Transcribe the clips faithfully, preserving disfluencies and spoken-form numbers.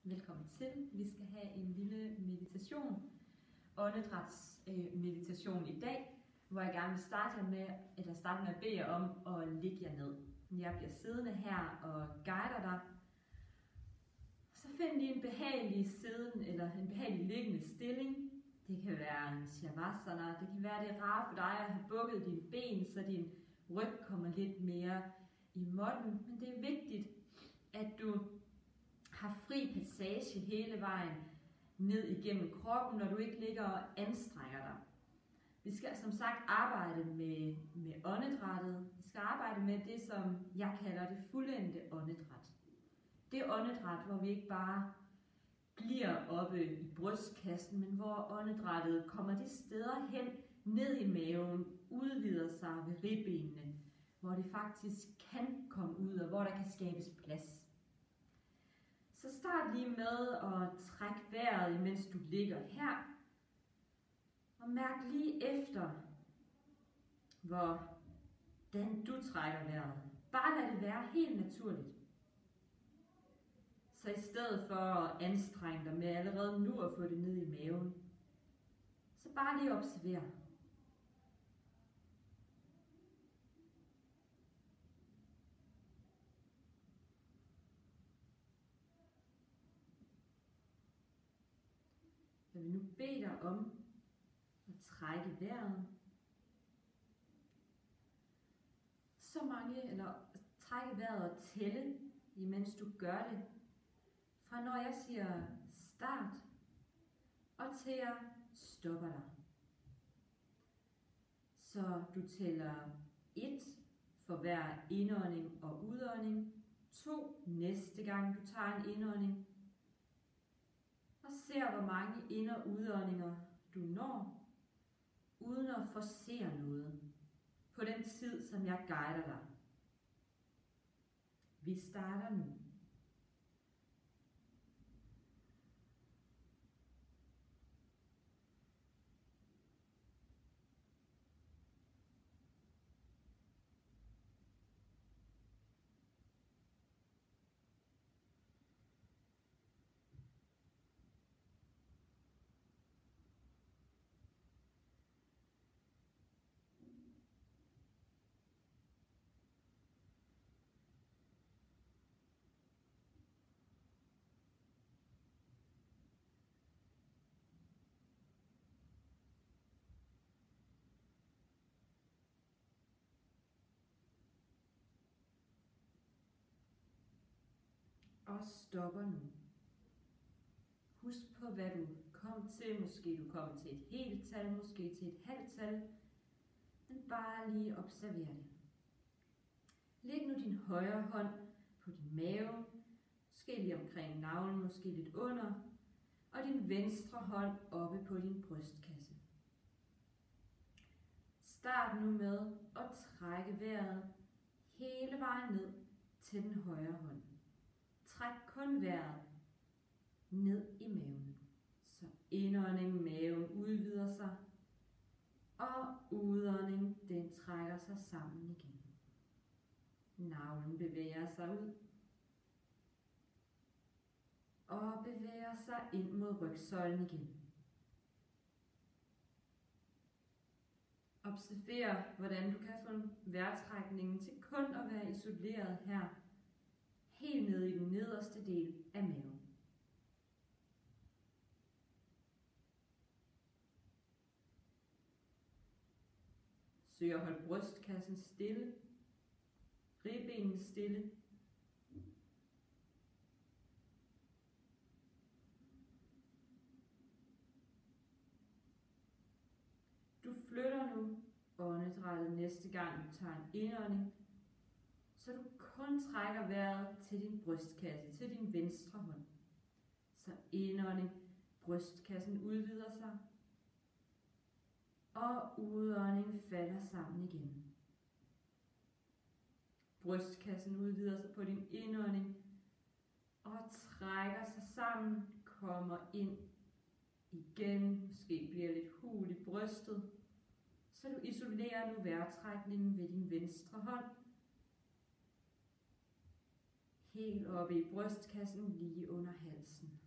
Velkommen til. Vi skal have en lille meditation, åndedrætsmeditation i dag, hvor jeg gerne vil starte med, eller starte med at bede jer om at ligge jer ned. Jeg bliver siddende her og guider dig. Så find lige en behagelig siden eller en behagelig liggende stilling. Det kan være en shavasana. Det kan være, det er rart for dig at have bukket dine ben, så din ryg kommer lidt mere i måtten. Men det er vigtigt, at du har fri passage hele vejen ned igennem kroppen, når du ikke ligger og anstrenger dig. Vi skal som sagt arbejde med, med åndedrættet. Vi skal arbejde med det, som jeg kalder det fuldendte åndedræt. Det er åndedræt, hvor vi ikke bare bliver oppe i brystkassen, men hvor åndedrættet kommer de steder hen, ned i maven, udvider sig ved ribbenene, hvor det faktisk kan komme ud, og hvor der kan skabes plads. Så start lige med at trække vejret, mens du ligger her. Og mærk lige efter, hvordan du trækker vejret. Bare lad det være helt naturligt. Så i stedet for at anstrenge dig med allerede nu at få det ned i maven, så bare lige observer. Jeg vil nu bede dig om at trække vejret. Så mange, eller trække vejret og tælle, imens du gør det. Fra når jeg siger start, og til jeg stopper dig. Så du tæller et for hver indånding og udånding. to næste gang du tager en indånding. Og ser, hvor mange ind- og udåndinger du når, uden at forcere noget, på den tid, som jeg guider dig. Vi starter nu. Og stopper nu. Husk på, hvad du kom til. Måske du kom til et helt tal, måske til et halvt tal. Men bare lige observer det. Læg nu din højre hånd på din mave. Måske lige omkring navlen, måske lidt under. Og din venstre hånd oppe på din brystkasse. Start nu med at trække vejret hele vejen ned til den højre hånd. Træk kun vejret ned i maven. Så indånding, maven udvider sig. Og udånding, den trækker sig sammen igen. Navlen bevæger sig ud. Og bevæger sig ind mod rygsøjlen igen. Observer, hvordan du kan få vejrtrækningen til kun at være isoleret her. Helt ned i den nederste del af maven. Søg at holde brystkassen stille. Ribbenene stille. Du flytter nu åndedrættet næste gang du tager en indånding, så du kun trækker vejret til din brystkasse, til din venstre hånd. Så indånding, brystkassen udvider sig, og udånding falder sammen igen. Brystkassen udvider sig på din indånding, og trækker sig sammen, kommer ind igen, måske bliver lidt hul i brystet, så du isolerer nu vejrtrækningen ved din venstre hånd. Helt oppe i brystkassen, lige under halsen.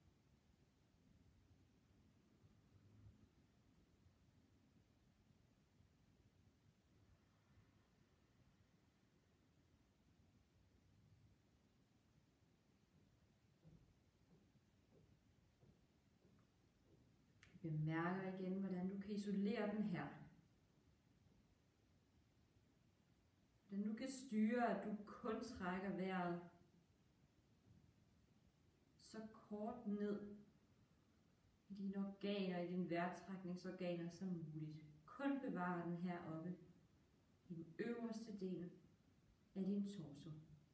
Bemærker igen, hvordan du kan isolere den her. Hvordan du kan styre, at du kun trækker vejret så kort ned i dine organer, i dine vejrtrækningsorganer som muligt. Kun bevare den her oppe i den øverste del af din torso.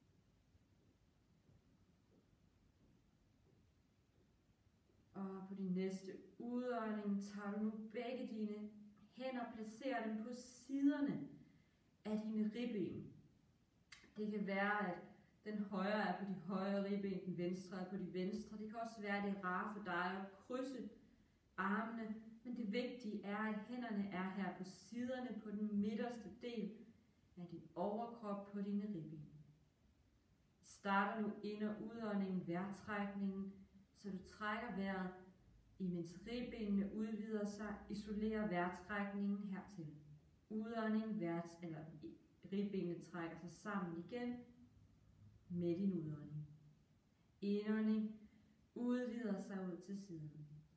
Og på din næste udånding tager du nu begge dine hænder og placerer dem på siderne af dine ribben. Det kan være, at den højre er på de højre ribben, den venstre er på de venstre. Det kan også være, at det er rart for dig at krydse armene, men det vigtige er, at hænderne er her på siderne på den midterste del af din overkrop på dine ribben. Starter nu ind- og udåndingen, vejrtrækningen, så du trækker vejret, imens ribbenene udvider sig, isolerer vejrtrækningen hertil. Udånding, vært, eller ribbenene trækker sig sammen igen med din udånding. Indånding udvider sig ud til siden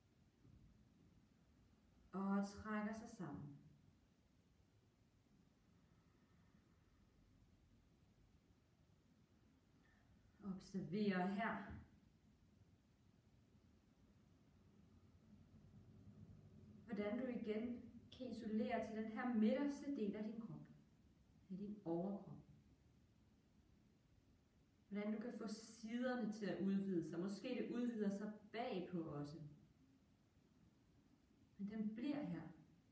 og trækker sig sammen. Observer her, hvordan du igen kan isolere til den her midterste del af din krop, af din overkrop. Hvordan du kan få siderne til at udvide sig. Måske det udvider sig bagpå også. Men den bliver her.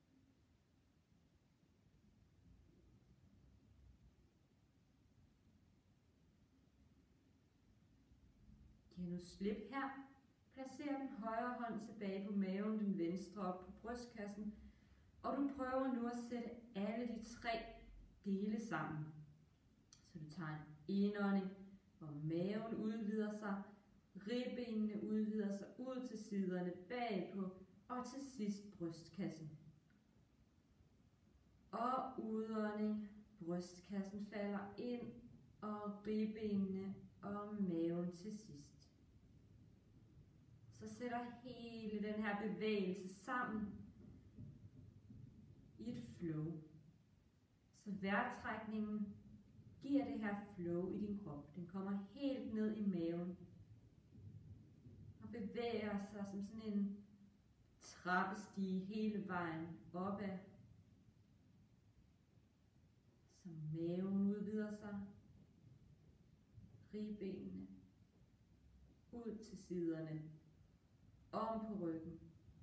Giv nu slip her. Placer den højre hånd tilbage på maven, den venstre op på brystkassen. Og du prøver nu at sætte alle de tre dele sammen. Så du tager en indånding, hvor maven udvider sig, ribbenene udvider sig ud til siderne bagpå, og til sidst brystkassen. Og udånding, brystkassen falder ind, og ribbenene og maven til sidst. Så sætter hele den her bevægelse sammen i et flow. Så vejrtrækningen giver det her flow i din krop. Den kommer helt ned i maven og bevæger sig som sådan en trappestige hele vejen opad. Så maven udvider sig, ribbenene ud til siderne, om på ryggen,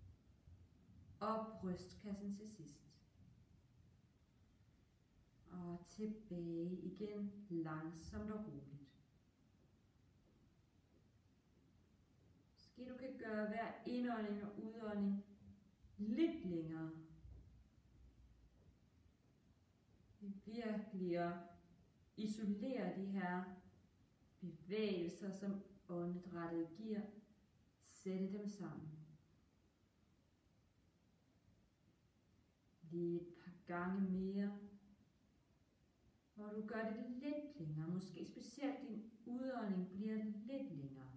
og brystkassen til sidst. Og tilbage igen, langsomt og roligt. Måske du kan gøre hver indånding og udånding lidt længere. Virkelig at isolere de her bevægelser, som åndedrættet giver. Sætte dem sammen. Lige et par gange mere. Hvor du gør det lidt længere. Måske specielt din udånding bliver lidt længere.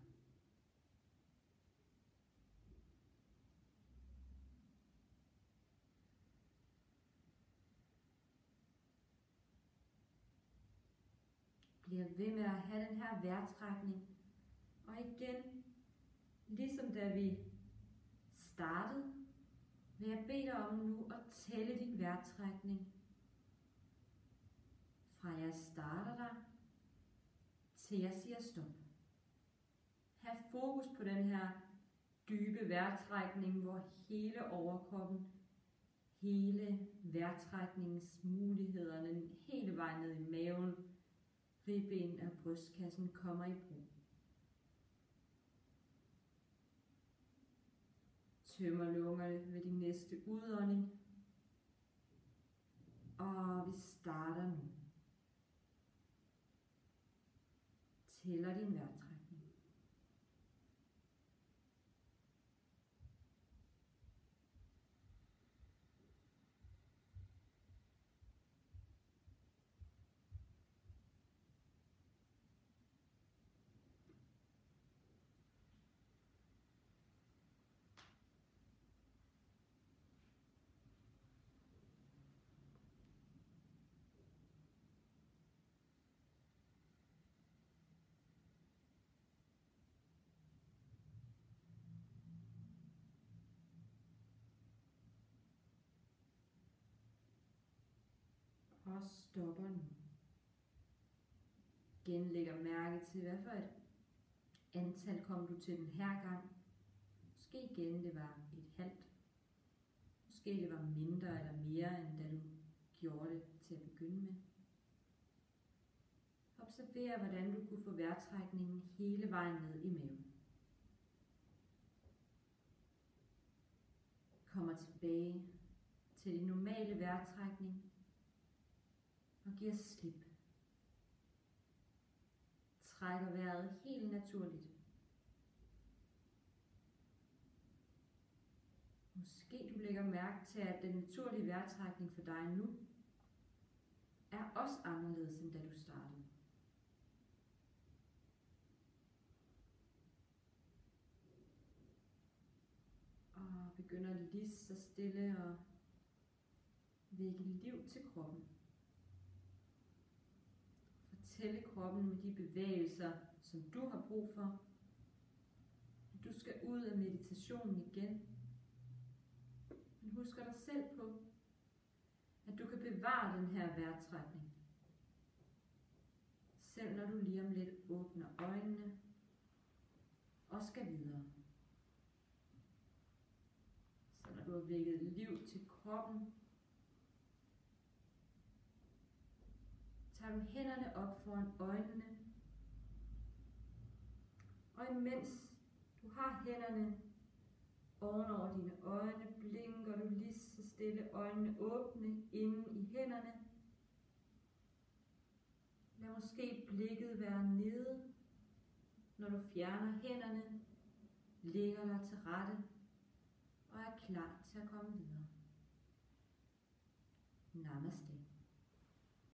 Bliver ved med at have den her vejrtrækning. Og igen, ligesom da vi startede, vil jeg bede dig om nu at tælle din vejrtrækning. Fra jeg starter der, til jeg siger stop. Hav fokus på den her dybe vejrtrækning, hvor hele overkroppen, hele vejrtrækningsmulighederne, hele vejen ned i maven, ribben og brystkassen kommer i brug. Tømmer lungerne ved din næste udånding. Og vi starter nu. tæller din vejrtrækning. Og stopper nu. Igen lægger mærke til, hvad for et antal kom du til den her gang. Måske igen det var et halvt. Måske det var mindre eller mere, end da du gjorde det til at begynde med. Observer, hvordan du kunne få vejrtrækningen hele vejen ned i maven. Kommer tilbage til din normale vejrtrækning og giver slip. Trækker vejret helt naturligt. Måske du lægger mærke til, at den naturlige vejrtrækning for dig nu er også anderledes, end da du startede. Og begynder lige så stille at vække liv til kroppen. Fortælle kroppen med de bevægelser, som du har brug for. At du skal ud af meditationen igen. Men husker dig selv på, at du kan bevare den her vejrtrækning. Selv når du lige om lidt åbner øjnene og skal videre. Så når du har vækket liv til kroppen, tager du hænderne op foran øjnene, og imens du har hænderne ovenover dine øjne, blinker du lige så stille øjnene åbne inde i hænderne. Lad måske blikket være nede, når du fjerner hænderne, lægger dig til rette og er klar til at komme videre. Namaste.